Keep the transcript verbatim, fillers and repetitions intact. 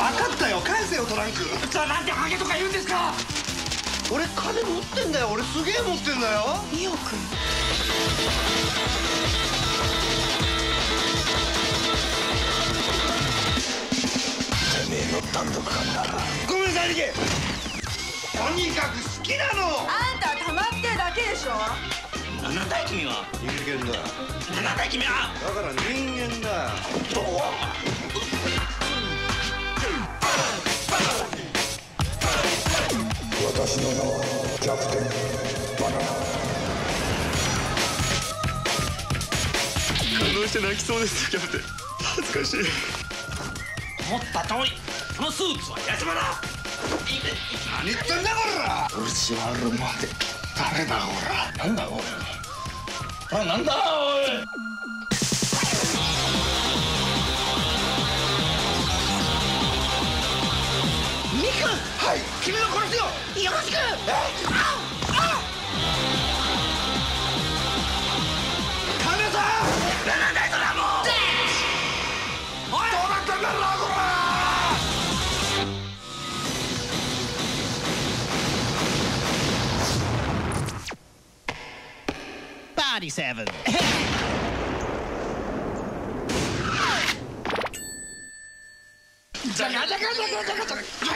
かったよ、返せよトランク。 じゃあなんでハゲとか言うんですか。 俺金持ってんだよ、俺すげえ持ってんだよ。 におく。 てめえの単独犯だ。ごめんなさい兄貴。とにかく好きなの。 あんたは溜まってるだけでしょ。 なんだい君は。 人間だ。 なんだい君は。 だから人間だ。 私の名はキャプテンバナナ。 感動して泣きそうですキャプテン。恥ずかしい。 思った通り、そのスーツは安間だ。 何言ってんだこら。 オリジナルまで。誰だこら。なんだおい。あ、なんだおい。 ミク、はい、君を殺すよ。よろしく。え、あ、あ。カメさん。 なんだいそれはもう。おい、 どうなってんだろうなこら。 バーディーセブン。 じゃがじゃがじゃがじゃがじゃが。